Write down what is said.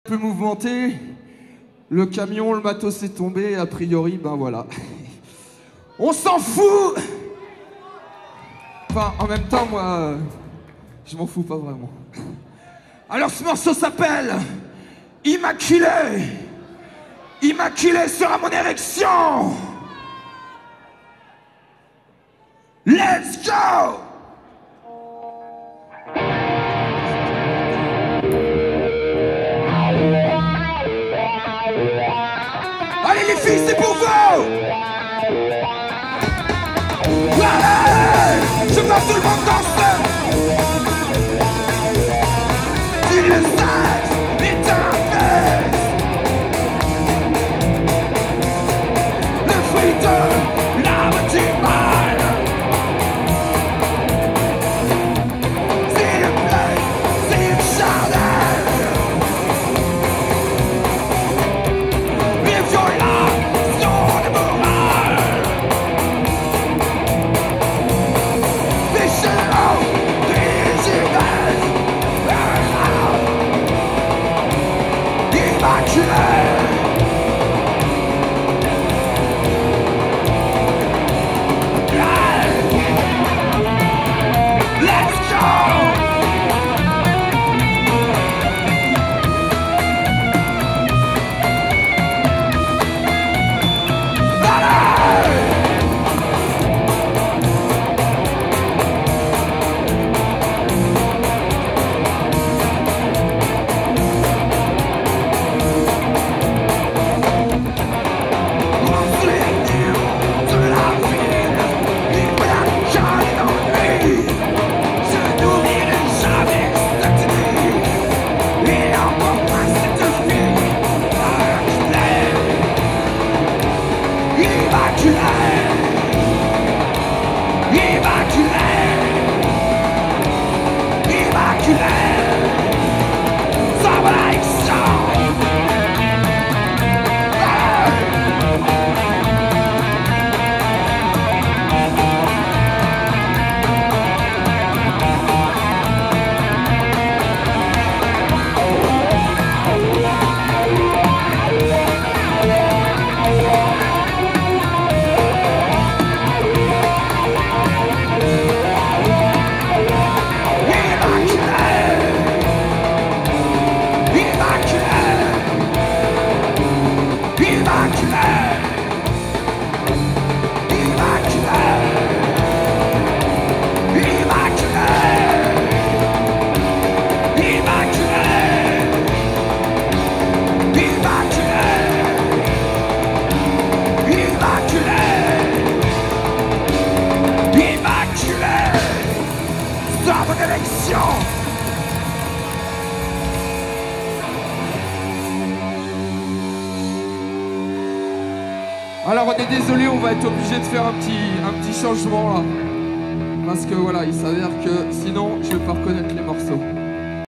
Peu mouvementé, le camion, le matos est tombé, a priori, ben voilà. On s'en fout. Enfin, en même temps, moi, je m'en fous pas vraiment. Alors ce morceau s'appelle Immaculé. Immaculé sera mon érection. Let's go. Allez les filles, c'est pour vous. Allez, je vois tout le monde danser. Si le sexe est un fest, le fruit de l'âme du mal. S'il te plaît, c'est une chandelle. Les violations de morale. Des chevaux, des humaines. Immaculé. Let's go! Alors on est désolé, on va être obligé de faire un petit changement là. Parce que voilà, il s'avère que sinon je vais pas reconnaître les morceaux.